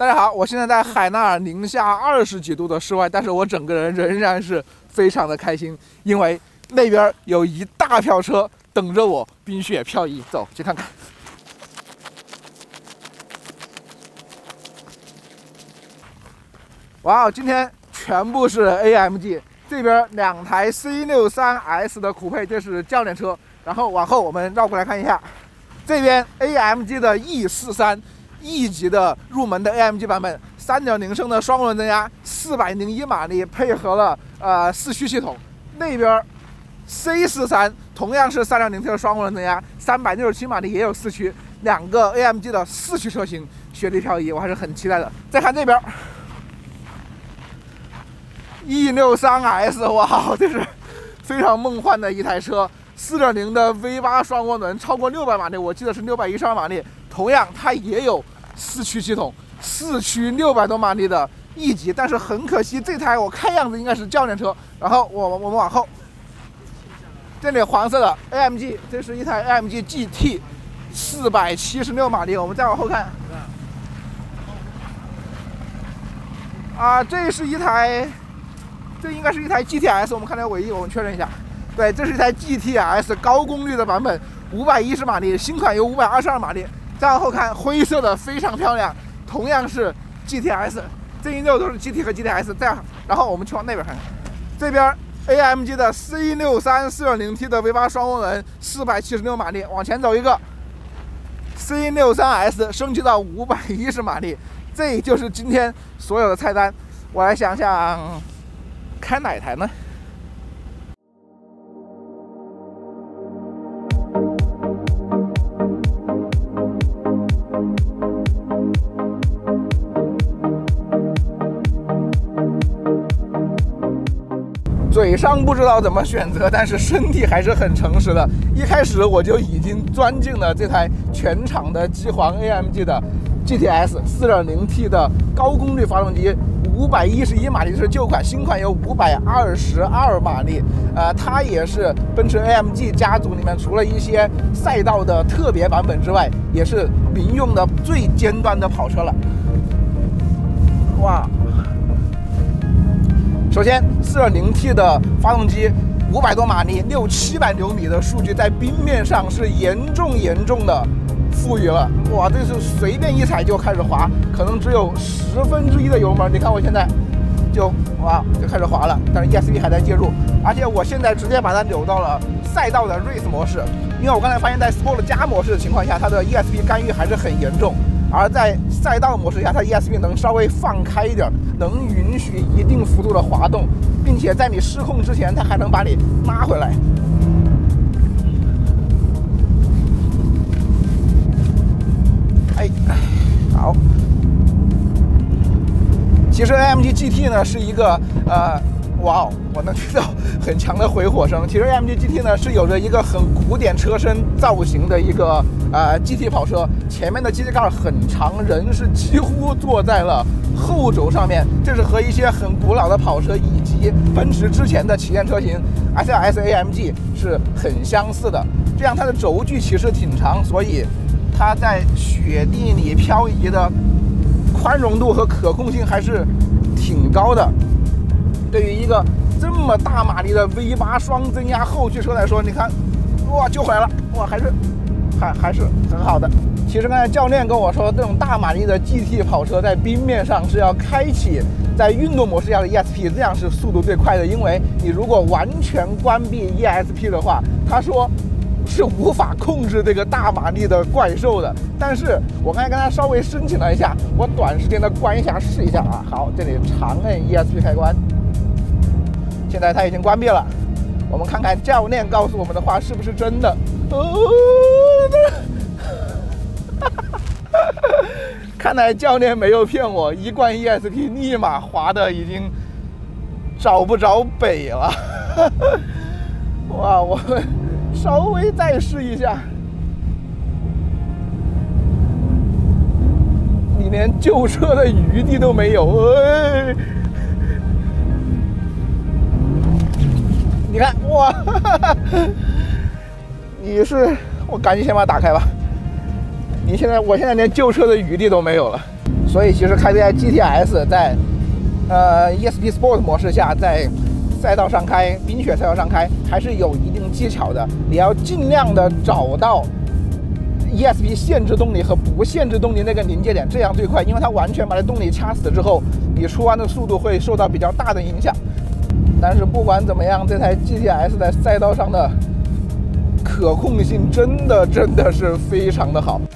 家好，我现在在海纳尔零下20几度的室外，但是我整个人仍然是非常的开心，因为那边有一大票车等着我冰雪漂移，走去看看。哇，今天全部是 AMG， 这边2台 C63S 的酷配，这是教练车，然后往后我们绕过来看一下，这边 AMG 的 E43。 E 级的入门的 AMG 版本，3.0升的双涡轮增压，401马力，配合了4驱系统。那边 C43 同样是3.0T 的双涡轮增压，367马力，也有4驱。2个 AMG 的4驱车型雪地漂移，我还是很期待的。再看这边 E63S， 哇，这是非常梦幻的一台车。 4.0的 V8 双涡轮，超过600马力，我记得是612马力。同样，它也有4驱系统，4驱600多马力的 E 级，但是很可惜，这台我看样子应该是教练车。然后我们往后，这里黄色的 AMG， 这是一台 AMG GT， 476马力。我们再往后看，这是一台，这应该是一台 GTS， 我们看台尾翼，我们确认一下。 对，这是一台 GTS 高功率的版本，510马力，新款有522马力。再往后看，灰色的非常漂亮，同样是 GTS， 这一溜都是 GT 和 GTS。然后我们去往那边看看，这边 AMG 的 C63 4.0T 的 V8 双涡轮，476马力。往前走一个 C63S 升级到510马力，这就是今天所有的菜单。我来想想，开哪台呢？ 嘴上不知道怎么选择，但是身体还是很诚实的。一开始我就已经钻进了这台全场的机皇 AMG 的 GTS 4.0T 的高功率发动机，511马力是旧款，新款有522马力。它也是奔驰 AMG 家族里面除了一些赛道的特别版本之外，也是民用的最尖端的跑车了。哇！ 首先，4.0T 的发动机500多马力，600-700牛米的数据在冰面上是严重的富裕了。哇，这是随便一踩就开始滑，可能只有1/10的油门。你看我现在就开始滑了，但是 ESP 还在介入，而且我现在直接把它扭到了赛道的 Race 模式，因为我刚才发现，在 Sport 加模式的情况下，它的 ESP 干预还是很严重。 而在赛道模式下，它 ESP 能稍微放开一点，能允许一定幅度的滑动，并且在你失控之前，它还能把你拉回来。好。其实 AMG GT 呢是一个哇，我能听到很强的回火声。其实 AMG GT 呢是有着一个很古典车身造型的一个GT 跑车，前面的机器盖很长，人是几乎坐在了后轴上面。这是和一些很古老的跑车以及奔驰之前的旗舰车型 SLS AMG 是很相似的。这样它的轴距其实挺长，所以它在雪地里漂移的宽容度和可控性还是挺高的。 对于一个这么大马力的 V8 双增压后驱车来说，你看，哇，救回来了，哇，还是很好的。其实刚才教练跟我说，这种大马力的 GT 跑车在冰面上是要开启在运动模式下的 ESP， 这样是速度最快的。因为你如果完全关闭 ESP 的话，他说是无法控制这个大马力的怪兽的。但是我刚才跟他稍微申请了一下，我短时间的关一下试一下啊。好，这里长按 ESP 开关。 现在它已经关闭了，我们看看教练告诉我们的话是不是真的。看来教练没有骗我，一关 ESP 立马滑的已经找不着北了。哇，我们稍微再试一下，你连救车的余地都没有。你看，哇，我赶紧先把它打开吧。我现在连救车的余地都没有了。 所以其实开这台 GTS 在ESP Sport 模式下，在赛道上开，冰雪赛道上开还是有一定技巧的。你要尽量的找到 ESP 限制动力和不限制动力那个临界点，这样最快，因为它完全把这动力掐死之后，你出弯的速度会受到比较大的影响。但是不管怎么样，这台 GTS 在赛道上的可控性真的是非常的好。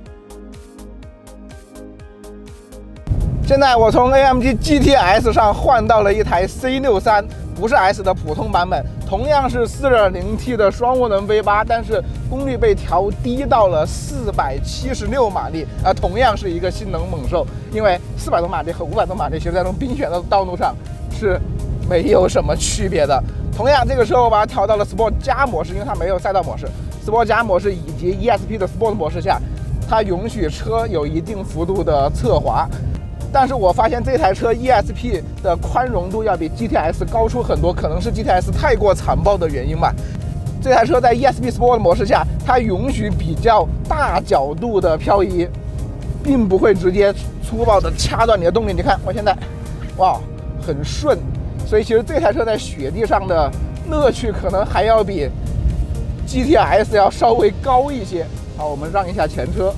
现在我从 AMG GTS 上换到了一台 C63， 不是 S 的普通版本，同样是 4.0T 的双涡轮 V8， 但是功率被调低到了476马力，同样是一个性能猛兽。因为400多马力和500多马力，其实在这种冰雪的道路上是没有什么区别的。同样，这个时候我把它调到了 Sport 加模式，因为它没有赛道模式。Sport 加模式以及 ESP 的 Sport 模式下，它允许车有一定幅度的侧滑。但是我发现这台车 ESP 的宽容度要比 GTS 高出很多，可能是 GTS 太过残暴的原因吧。这台车在 ESP Sport 模式下，它允许比较大角度的漂移，并不会直接粗暴的掐断你的动力。你看我现在，哇，很顺。所以其实这台车在雪地上的乐趣可能还要比 GTS 要稍微高一些。好，我们让一下前车。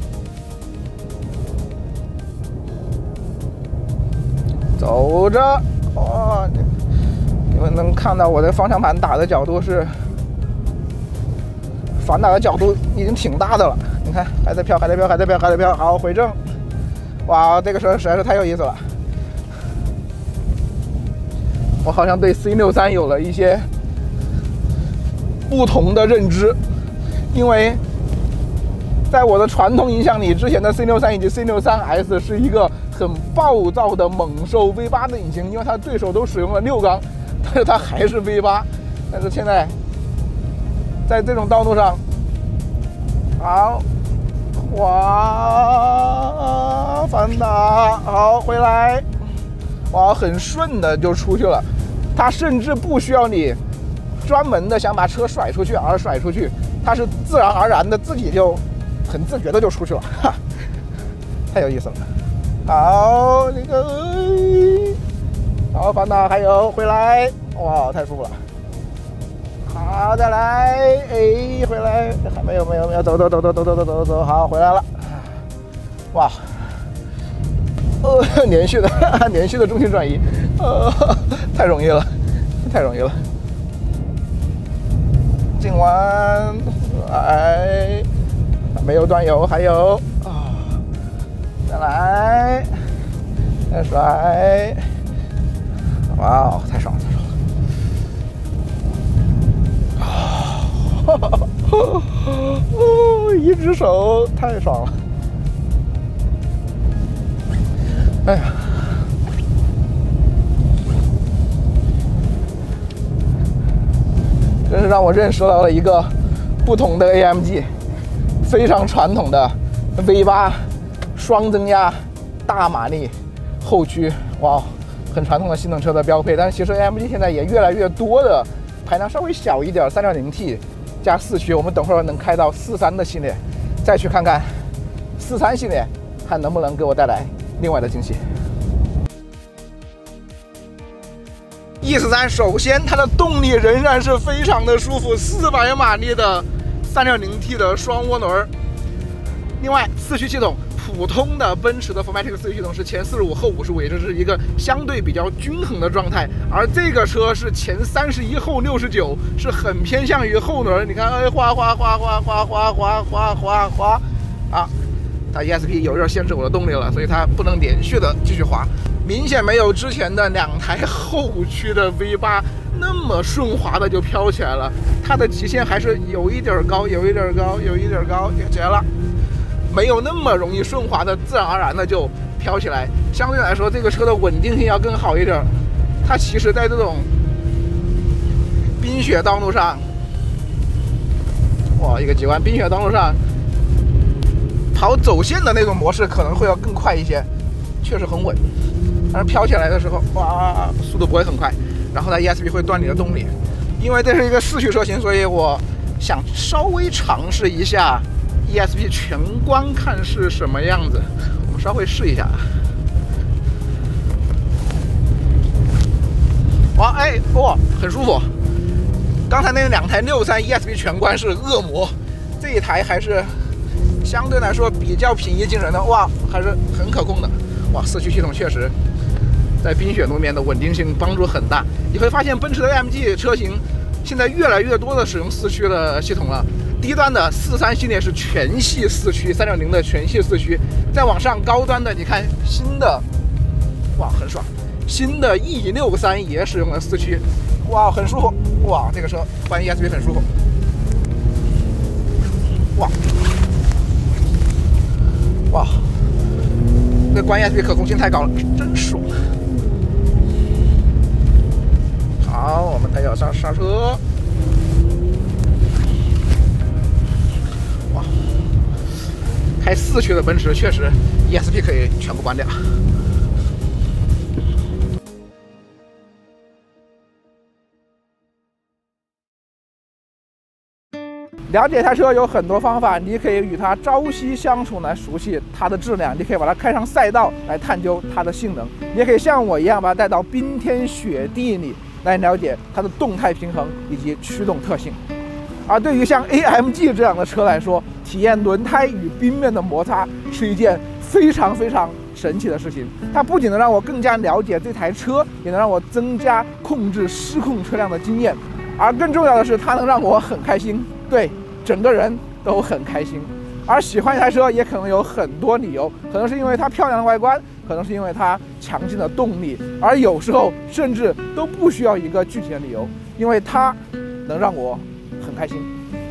走着，哇，你们能看到我的方向盘打的角度是反打的角度已经挺大的了。你看，还在飘，还在飘，还在飘，还在飘。好，回正。哇，这个车实在是太有意思了。我好像对 C63 有了一些不同的认知，因为在我的传统印象里，之前的 C63 以及 C63S 是一个很暴躁的猛兽 V8 的引擎，因为它的对手都使用了6缸，但是它还是 V8。但是现在在这种道路上，好，哇，反打，好，回来，哇，很顺的就出去了。它甚至不需要你专门的想把车甩出去而甩出去，它是自然而然的自己就很自觉的就出去了，哈，太有意思了。好，这个，好，反打，还有回来，哇，太舒服了。好，再来，哎，回来，还没有，走，好，回来了。哇，连续的重心转移，太容易了，太容易了。进弯，来，没有断油，还有啊，再来，再甩，哇哦，太爽了，太爽了！哦，一只手太爽了，哎呀！真是让我认识到了一个不同的 AMG， 非常传统的 V8 双增压大马力后驱，哇，很传统的性能车的标配。但是其实 AMG 现在也越来越多的排量稍微小一点 3.0T 加4驱，我们等会儿能开到43的系列，再去看看43系列看能不能给我带来另外的惊喜。E43首先它的动力仍然是非常的舒服，400马力的 3.0T 的双涡轮。另外四驱系统，普通的奔驰的 4MATIC 四驱系统是前45后55，也就是一个相对比较均衡的状态。而这个车是前31后69，是很偏向于后轮。你看，哎，哗哗哗哗哗哗哗哗哗哗啊！它 ESP 有点限制我的动力了，所以它不能连续的继续滑。明显没有之前的2台后驱的 V8那么顺滑的就飘起来了，它的极限还是有一点高，有一点高，有一点高，也结了，没有那么容易顺滑的，自然而然的就飘起来。相对来说，这个车的稳定性要更好一点。它其实在这种冰雪道路上，哇，一个急弯，冰雪道路上跑走线的那种模式可能会要更快一些，确实很稳。但是飘起来的时候，哇，速度不会很快，然后呢 ESP 会断你的动力。因为这是一个4驱车型，所以我想稍微尝试一下 ESP 全光看是什么样子。我们稍微试一下。哇，哎，哇，很舒服。刚才那两台63 ESP 全关是恶魔，这一台还是相对来说比较平易近人的，哇，还是很可控的。哇，四驱系统确实在冰雪路面的稳定性帮助很大。你会发现奔驰的 AMG 车型现在越来越多的使用四驱的系统了。低端的43系列是全系四驱，3.0的全系四驱。再往上高端的，你看新的，哇，很爽。新的 E63也使用了四驱，哇，很舒服。哇，这个车换 ESP 很舒服。哇，哇，这关 ESP 可控性太高了，真爽。好，我们抬脚刹车。哇，开四驱的奔驰确实 ESP 可以全部关掉。了解一台车有很多方法，你可以与它朝夕相处来熟悉它的质量，你可以把它开上赛道来探究它的性能，你也可以像我一样把它带到冰天雪地里来了解它的动态平衡以及驱动特性。而对于像 AMG 这样的车来说，体验轮胎与冰面的摩擦是一件非常神奇的事情。它不仅能让我更加了解这台车，也能让我增加控制失控车辆的经验，而更重要的是，它能让我很开心。对，整个人都很开心。而喜欢一台车也可能有很多理由，可能是因为它漂亮的外观，可能是因为它强劲的动力，而有时候甚至都不需要一个具体的理由，因为它能让我很开心。